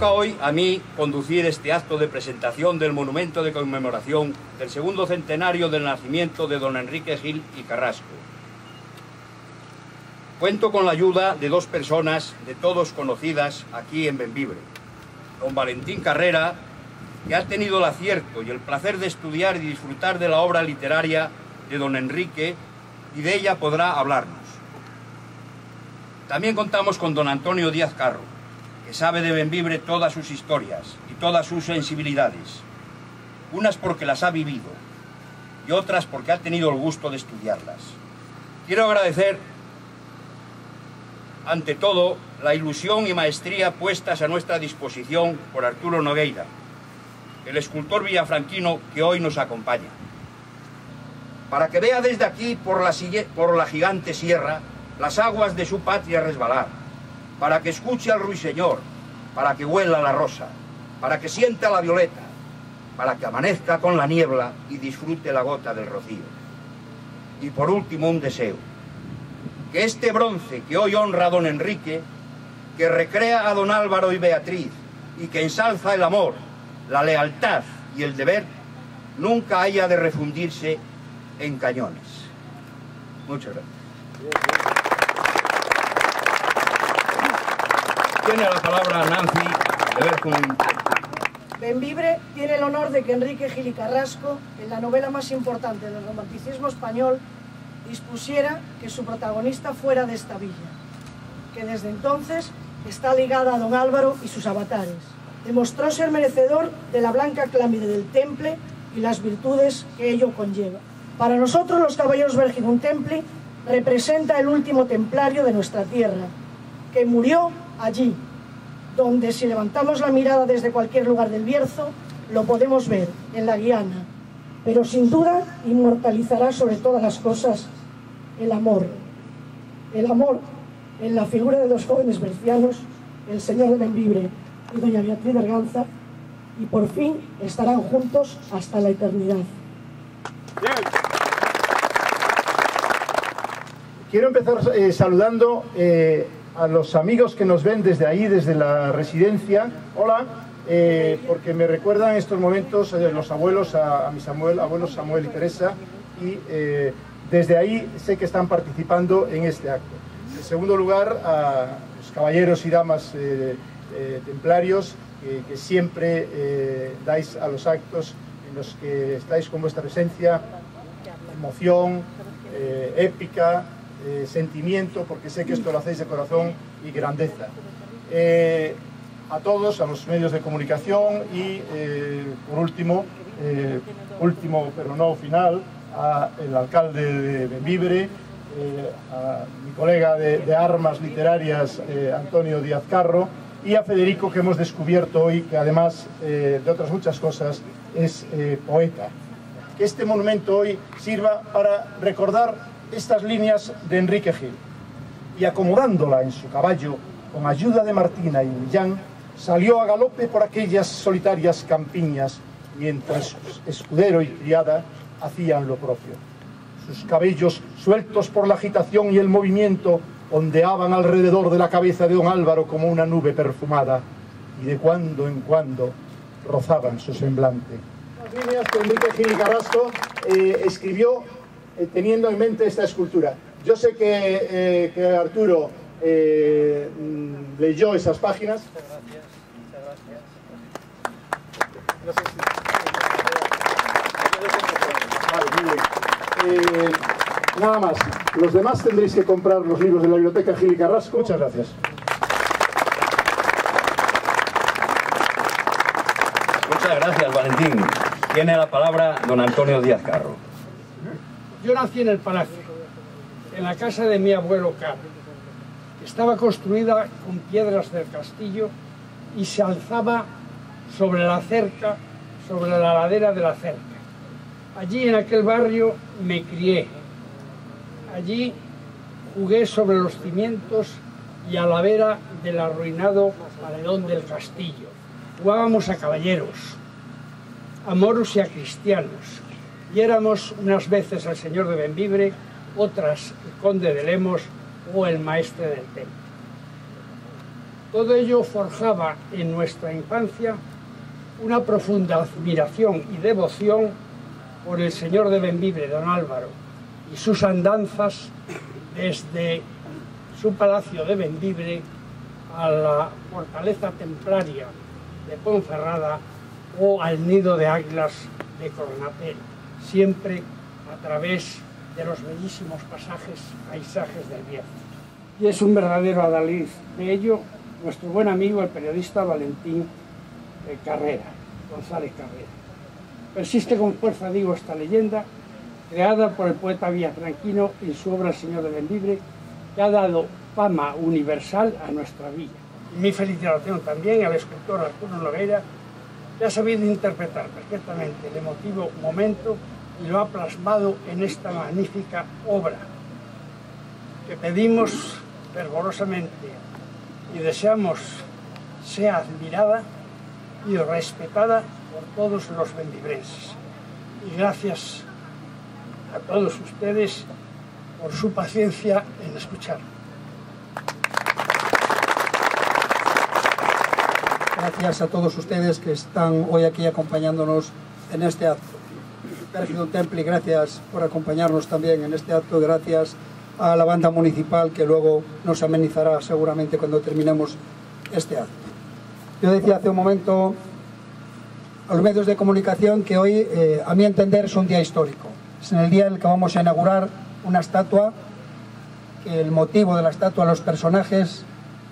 toca hoy a mí conducir este acto de presentación del monumento de conmemoración del segundo centenario del nacimiento de don Enrique Gil y Carrasco. Cuento con la ayuda de dos personas de todos conocidas aquí en Bembibre. Don Valentín Carrera, que ha tenido el acierto y el placer de estudiar y disfrutar de la obra literaria de don Enrique, y de ella podrá hablarnos. También contamos con don Antonio Díaz Carro, que sabe de Bembibre todas sus historias y todas sus sensibilidades, unas porque las ha vivido y otras porque ha tenido el gusto de estudiarlas. Quiero agradecer, ante todo, la ilusión y maestría puestas a nuestra disposición por Arturo Nogueira, el escultor villafranquino que hoy nos acompaña, para que vea desde aquí por la gigante sierra las aguas de su patria resbalar, para que escuche al ruiseñor, para que huela la rosa, para que sienta la violeta, para que amanezca con la niebla y disfrute la gota del rocío. Y por último un deseo, que este bronce que hoy honra a don Enrique, que recrea a don Álvaro y Beatriz y que ensalza el amor, la lealtad y el deber, nunca haya de refundirse en cañones. Muchas gracias. Tiene la palabra Nancy de Berkun. Bembibre tiene el honor de que Enrique Gil y Carrasco, en la novela más importante del romanticismo español, dispusiera que su protagonista fuera de esta villa, que desde entonces está ligada a don Álvaro y sus avatares. Demostró ser merecedor de la blanca clámide del temple y las virtudes que ello conlleva. Para nosotros, los caballeros Vergidum Templi representa el último templario de nuestra tierra, que murió allí, donde si levantamos la mirada desde cualquier lugar del Bierzo, lo podemos ver, en la Guiana. Pero sin duda inmortalizará sobre todas las cosas el amor. El amor en la figura de dos jóvenes bercianos, el señor de Bembibre y doña Beatriz de Arganza, y por fin estarán juntos hasta la eternidad. Bien. Quiero empezar saludando a los amigos que nos ven desde ahí, desde la residencia. Hola, porque me recuerdan en estos momentos los abuelos, a mis abuelos Samuel y Teresa, y desde ahí sé que están participando en este acto. En segundo lugar, a los caballeros y damas templarios que siempre dais a los actos en los que estáis con vuestra presencia, emoción, épica, sentimiento, porque sé que esto lo hacéis de corazón y grandeza. A todos, a los medios de comunicación y, por último, último pero no final, al alcalde de Bembibre, a mi colega de armas literarias, Antonio Díaz Carro, y a Federico, que hemos descubierto hoy que además de otras muchas cosas es poeta. Que este monumento hoy sirva para recordar estas líneas de Enrique Gil, y acomodándola en su caballo con ayuda de Martina y Millán, salió a galope por aquellas solitarias campiñas, mientras escudero y criada hacían lo propio. Sus cabellos, sueltos por la agitación y el movimiento, ondeaban alrededor de la cabeza de don Álvaro como una nube perfumada, y de cuando en cuando rozaban su semblante. Las líneas que Enrique Gil y Carrasco escribió teniendo en mente esta escultura. Yo sé que Arturo leyó esas páginas. Muchas gracias. No sé si... Vale, muy bien. Nada más. Los demás tendréis que comprar los libros de la Biblioteca Gil y Carrasco. Muchas gracias. Muchas gracias, Valentín. Tiene la palabra don Antonio Díaz Carro. Yo nací en el palacio, en la casa de mi abuelo Caro. Estaba construida con piedras del castillo y se alzaba sobre la cerca, sobre la ladera de la cerca. Allí en aquel barrio me crié. Allí jugué sobre los cimientos y a la vera del arruinado paredón del castillo. Jugábamos a caballeros, a moros y a cristianos. Y éramos unas veces el señor de Bembibre, otras el conde de Lemos o el maestre del templo. Todo ello forjaba en nuestra infancia una profunda admiración y devoción por el señor de Bembibre, don Álvaro, y sus andanzas desde su palacio de Bembibre a la fortaleza templaria de Ponferrada o al nido de águilas de Cornatel, siempre a través de los bellísimos paisajes del Bierzo. Y es un verdadero adalid de ello nuestro buen amigo, el periodista Valentín González Carrera. Persiste con fuerza, digo, esta leyenda, creada por el poeta villafranquino en su obra El señor de Bembibre, que ha dado fama universal a nuestra villa. Y mi felicitación también al escultor Arturo Nogueira, que ha sabido interpretar perfectamente el emotivo momento y lo ha plasmado en esta magnífica obra, que pedimos fervorosamente y deseamos sea admirada y respetada por todos los bembibrenses. Y gracias a todos ustedes por su paciencia en escuchar. Gracias a todos ustedes que están hoy aquí acompañándonos en este acto. Bérgido Templi, gracias por acompañarnos también en este acto. Gracias a la banda municipal que luego nos amenizará seguramente cuando terminemos este acto. Yo decía hace un momento a los medios de comunicación que hoy, a mi entender, es un día histórico. Es en el día en el que vamos a inaugurar una estatua, que el motivo de la estatua, los personajes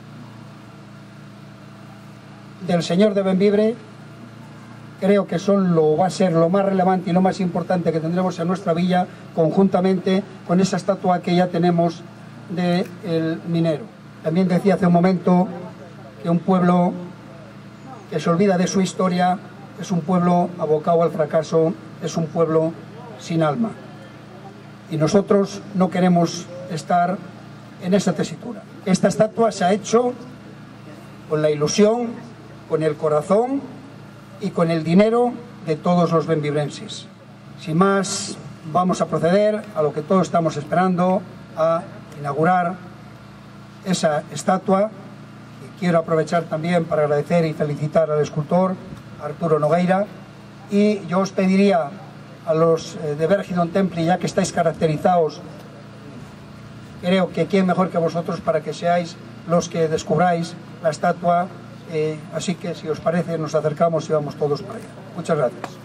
del señor de Bembibre, creo que va a ser lo más relevante y lo más importante que tendremos en nuestra villa, conjuntamente con esa estatua que ya tenemos del minero. También decía hace un momento que un pueblo que se olvida de su historia es un pueblo abocado al fracaso, es un pueblo sin alma. Y nosotros no queremos estar en esa tesitura. Esta estatua se ha hecho con la ilusión, con el corazón y con el dinero de todos los bembibrenses. Sin más, vamos a proceder a lo que todos estamos esperando, a inaugurar esa estatua. Y quiero aprovechar también para agradecer y felicitar al escultor Arturo Nogueira, y yo os pediría a los de Bérgido Templi, ya que estáis caracterizados, creo que quién mejor que vosotros para que seáis los que descubráis la estatua, así que si os parece nos acercamos y vamos todos para allá. Muchas gracias.